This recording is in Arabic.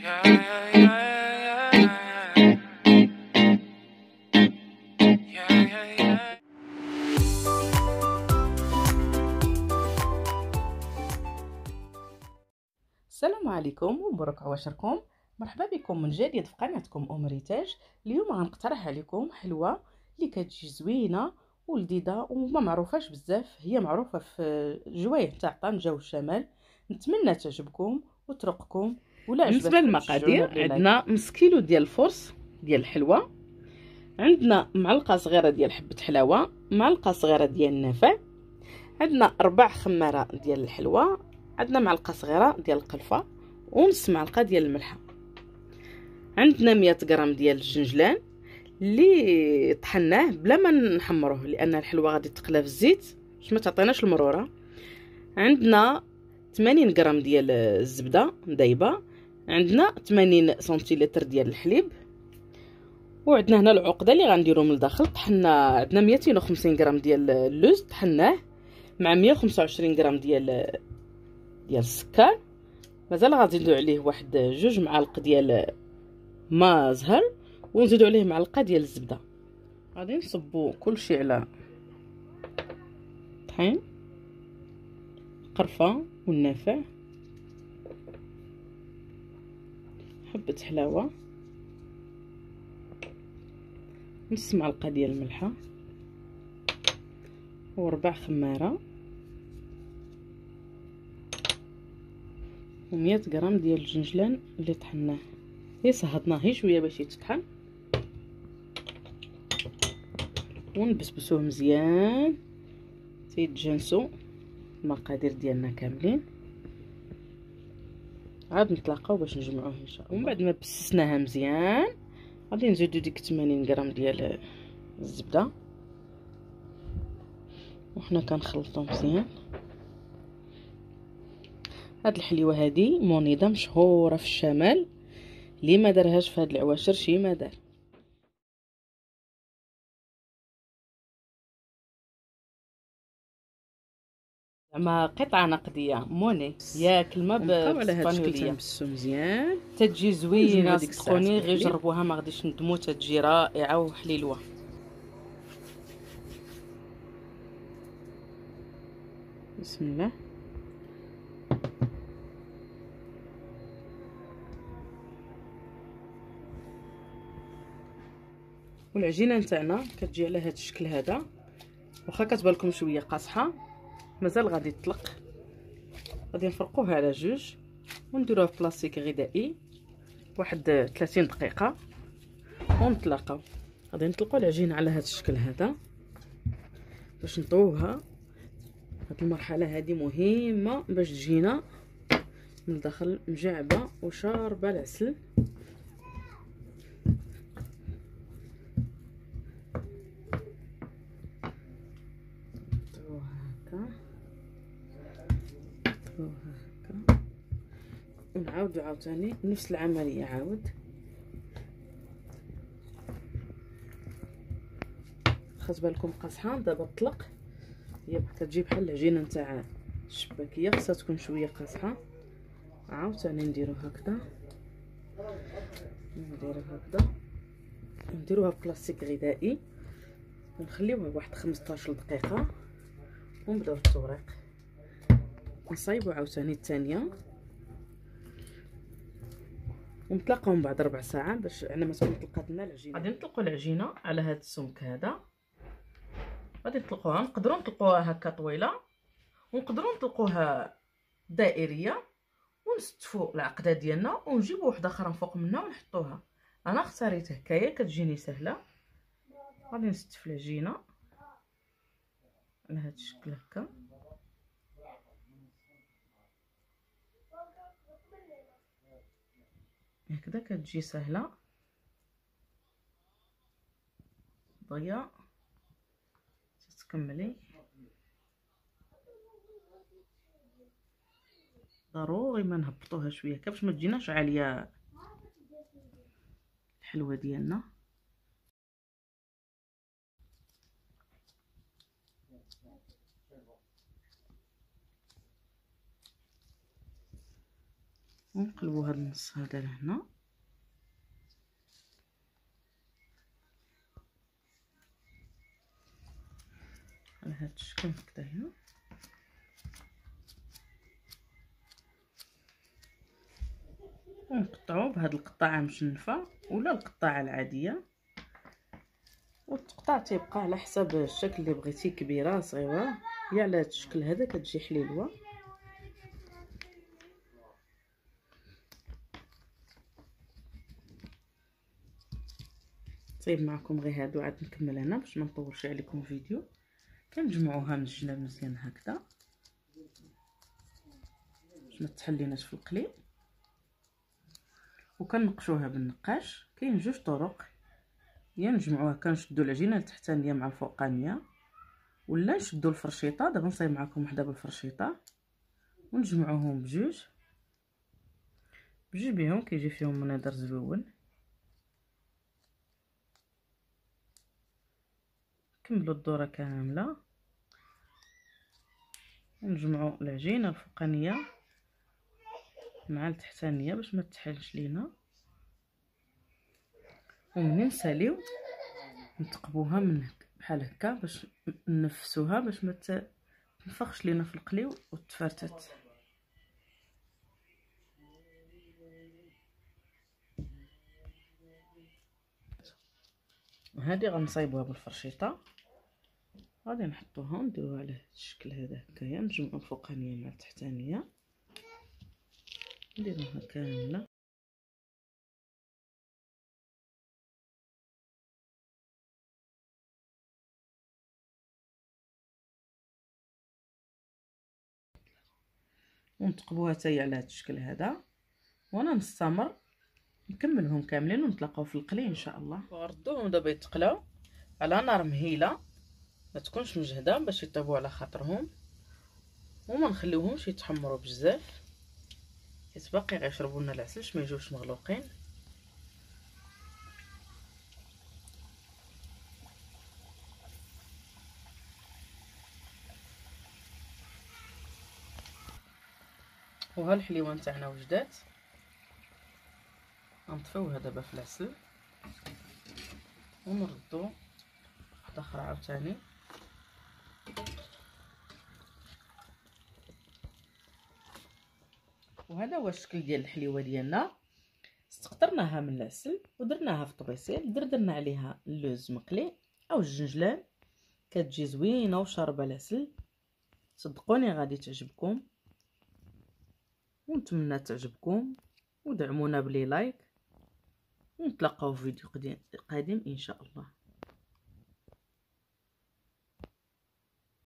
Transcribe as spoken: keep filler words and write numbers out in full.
السلام عليكم ومبروك عواشركم. مرحبا بكم من جديد في قناتكم ام ريتاج. اليوم غنقترح عليكم حلوه اللي كتجي زوينه ولذيذه وما معروفاش بزاف. هي معروفه في جوايه تاع طنجه والشمال. نتمنى تعجبكم وترقكم. ولا بالنسبه للمقادير عندنا نص كيلو ديال الفرص ديال الحلوه، عندنا معلقه صغيره ديال حبه حلاوه، معلقه صغيره ديال النافع، عندنا ربع خماره ديال الحلوه، عندنا معلقه صغيره ديال القرفه ونص معلقه ديال الملحه، عندنا مية غرام ديال الجنجلان اللي طحناه بلا ما نحمروه لان الحلوه غادي تقلى في الزيت باش ما تعطيناش المروره، عندنا ثمانين غرام ديال الزبده دايبه، عندنا ثمانين سنتيلتر ديال الحليب، وعندنا هنا العقده اللي غنديرو من الداخل طحنا. عندنا مئتين وخمسين غرام ديال اللوز طحناه مع مئة وخمسة وعشرين غرام ديال ديال السكر، مازال غادي نزيدو عليه واحد جوج معالق ديال ما زهر ونزيدو عليه معلقه ديال الزبده. غادي نصبو كلشي على طحين قرفه والنافع، حبه حلاوه، نص معلقه ديال الملحه، وربع خماره، ومية غرام ديال الجنجلان اللي طحناه. هي صهدناه هي شويه باش يتطحن ونبسبسوه مزيان تيتجانسو المقادير ديالنا كاملين. عاد نتلاقاو باش نجمعوه ان شاء الله. ومن بعد ما بسسناها مزيان غادي نزيدو ديك ثمانين غرام ديال الزبده وحنا كنخلطو مزيان. هاد الحليوه هادي مونيضه مشهوره في الشمال، اللي ما دارهاش في هاد العواشر شي ما دار. زعما قطعه نقديه موني يا كلمه بالاسبانيوليه. نبسو مزيان تتجي زوينه صدقوني، غير جربوها ما غاديش ندموا، تتجي رائعه وحليلوه. بسم الله. والعجينه نتاعنا كتجي على هذا الشكل هذا، واخا كتبان لكم شويه قاصحه مازال غادي تطلق. غادي نفرقوها على جوج ونديروها في بلاستيك غذائي واحد ثلاثين دقيقه ونطلقوا. غادي نطلقوا العجينه على هذا الشكل هذا باش نطووها. هاد المرحله هذه مهمه باش تجينا من الداخل مجعبه وشاربه العسل. هكا ونعاودو عاوتاني نفس العمليه. عاود خاص بالكم قاصحه دابا طلق، هي كتجي بحال العجينه نتاع الشباكيه، خاصها تكون شويه قاصحه. عاوتاني نديرو هكذا، نديرو هكذا، نديروها في بلاستيك غذائي ونخليوها واحد خمسطاش دقيقه ونبداو التوريق. نصايبو عاوتاني الثانيه ونتلاقاو من بعد ربع ساعه باش على ما تكون طلقات لنا العجينه. غادي نطلقوا العجينه على هذا السمك هذا، غادي نطلقوها. نقدروا نطلقوها هكا طويله ونقدروا نطلقوها دائريه ونستفوا العقده ديالنا ونجيبوا وحده اخرى فوق منها ونحطوها. انا اختاريت هكايا كتجيني سهله. غادي نستف العجينه على هذا الشكل هكا، هكذا كتجي سهله ضيا تتكملي. ضروري ما نهبطوها شويه باش ما تجيناش عاليه الحلوه ديالنا. ونقلبوا هذا النص هذا لهنا. على هذا الشكل هكذايا. ونقطعوه بهاد القطاعه مشنفه ولا القطاعه العاديه، والتقطاع تيبقى على حسب الشكل اللي بغيتي، كبيره صغيره. هي على هاد الشكل هذا كتجي حليلوه. طيب معكم غير هادو، عاد نكمل هنا باش ما نطولش عليكم الفيديو. كنجمعوها من الجناب مزيان هكذا باش ما تحليناش في القلي، وكنقشوها بالنقاش. كاين جوج طرق، يا نجمعوها كنشدو العجينه التحتانيه مع الفوقانيه، ولا نشدو الفرشيطه. دابا نصايب معكم وحده بالفرشيطه ونجمعوهم بجوج بجوج بهم، كيجي فيهم منظر زويون. كملوا الدوره كامله ونجمعوا العجينه الفوقانيه مع التحتانيه باش ما تحلش لينا. ومنين نساليو نتقبوها من بحال هكا باش ننفسوها باش ما تنفخش لينا في القلي وتفرتت. وهذه غنصايبوها بالفرشيطه، غادي نحطوها نديروها على هذا الشكل هذا هكايا. نجمعوا الفوقانيه مع التحتانيه نديروها كامله. ونتقبوها حتى هي على هذا الشكل هذا، وانا نستمر نكملهم كاملين ونتلاقاو في القلي ان شاء الله. وغردوهم دابا يتقلاو على نار مهيله، ما تكونش مجهده باش يطيبوا على خاطرهم، وما نخليوهمش يتحمروا بزاف حيت باقي غيشربوا لنا العسل باش ما يجوش مغلوقين. وها الحليوه تاعنا وجدات. غنطفيوها دابا في العسل ونردو واحده اخرى عاوتاني. وهذا هو الشكل ديال الحليوه ديالنا. استقطرناها من العسل ودرناها في طبيسيل، دردرنا عليها اللوز مقلي او الجنجلان، كتجي زوينه وشاربه العسل. صدقوني غادي تعجبكم، ونتمنى تعجبكم، ودعمونا بلي لايك، ونتلاقاو في فيديو قادم ان شاء الله.